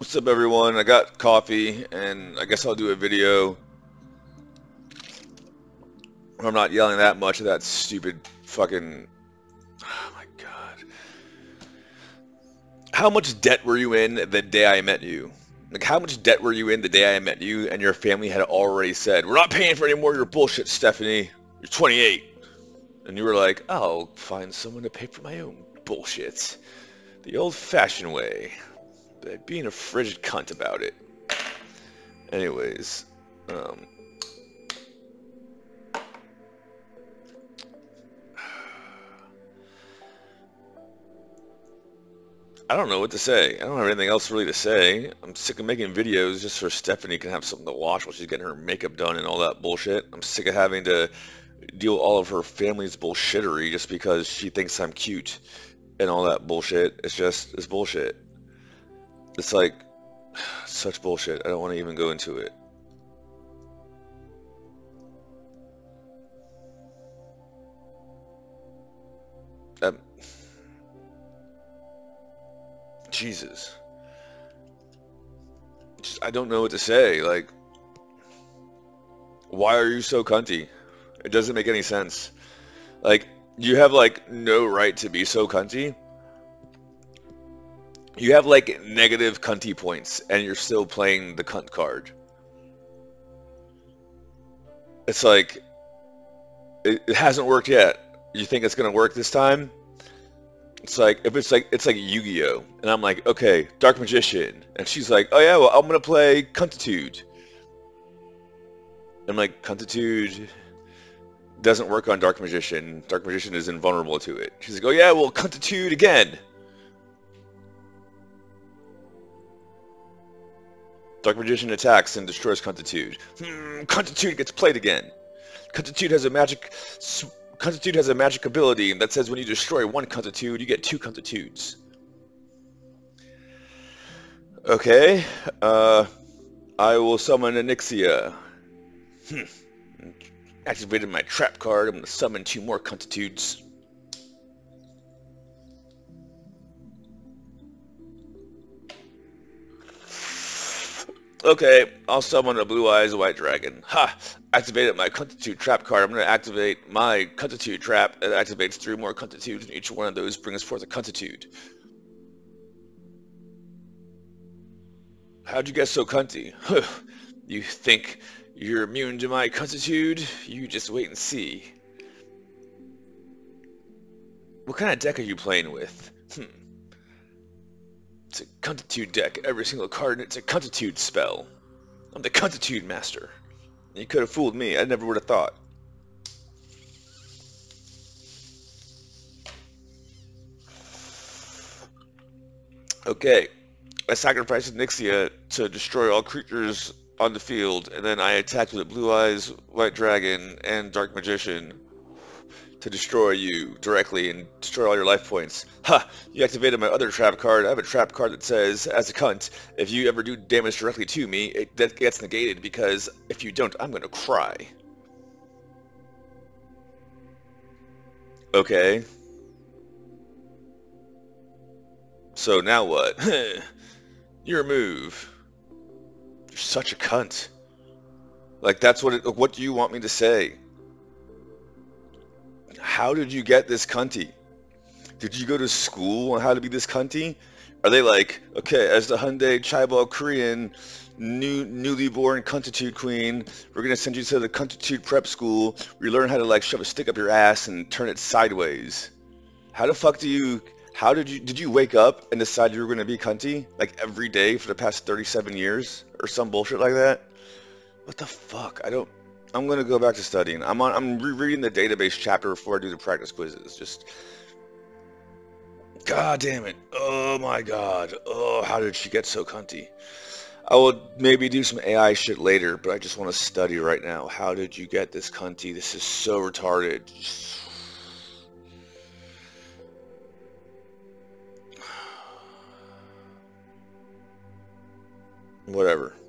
What's up, everyone? I got coffee, and I guess I'll do a video where I'm not yelling that much at that stupid fucking... Oh my god. How much debt were you in the day I met you? Like, how much debt were you in the day I met you, and your family had already said, "We're not paying for any more of your bullshit, Stephanie. You're 28." And you were like, "I'll find someone to pay for my own bullshit. The old-fashioned way." But being a frigid cunt about it. Anyways, I don't know what to say. I don't have anything else really to say. I'm sick of making videos just so Stephanie can have something to watch while she's getting her makeup done and all that bullshit. I'm sick of having to deal with all of her family's bullshittery just because she thinks I'm cute and all that bullshit. It's bullshit. It's like, such bullshit. I don't want to even go into it. Jesus. I don't know what to say. Like, why are you so cunty? It doesn't make any sense. Like, you have, like, no right to be so cunty. You have, like, negative cunty points, and you're still playing the cunt card. It's like, it hasn't worked yet. You think it's gonna work this time? It's like, if it's like Yu-Gi-Oh! And I'm like, okay, Dark Magician. And she's like, oh yeah, well, I'm gonna play Cuntitude. I'm like, Cuntitude doesn't work on Dark Magician. Dark Magician is invulnerable to it. She's like, oh yeah, well, Cuntitude again. Dark Magician attacks and destroys Cuntitude. Cuntitude gets played again. Cuntitude has a magic ability that says when you destroy one Cuntitude, you get 2 Cuntitudes. Okay, I will summon Onyxia. Activated my trap card. I'm going to summon 2 more Cuntitudes. Okay, I'll summon a Blue Eyes White Dragon. Ha! Activated my Cuntitude trap card. I'm going to activate my Cuntitude trap. It activates 3 more Cuntitudes, and each one of those brings forth a Cuntitude. How'd you get so cunty? You think you're immune to my Cuntitude? You just wait and see. What kind of deck are you playing with? It's a Cuntitude deck. Every single card in it's a Cuntitude spell. I'm the Cuntitude master. You could have fooled me. I never would have thought. Okay. I sacrificed Nyxia to destroy all creatures on the field, and then I attacked with Blue Eyes, White Dragon, and Dark Magician to destroy you directly and destroy all your life points. Ha! You activated my other trap card. I have a trap card that says, as a cunt, if you ever do damage directly to me, that gets negated, because if you don't, I'm gonna cry. Okay. So now what? Your move. You're such a cunt. Like, that's what do you want me to say? How did you get this cunty? Did you go to school on how to be this cunty? Are they like, okay, as the Hyundai Chaebol Korean newly born Cuntitude Queen, we're gonna send you to the Cuntitude prep school where you learn how to like shove a stick up your ass and turn it sideways. How the fuck did you wake up and decide you were gonna be cunty like every day for the past 37 years or some bullshit like that? What the fuck? I'm gonna go back to studying. I'm rereading the database chapter before I do the practice quizzes. Just, god damn it. Oh my god. Oh, how did she get so cunty? I will maybe do some AI shit later, but I just want to study right now. How did you get this cunty? This is so retarded. Whatever.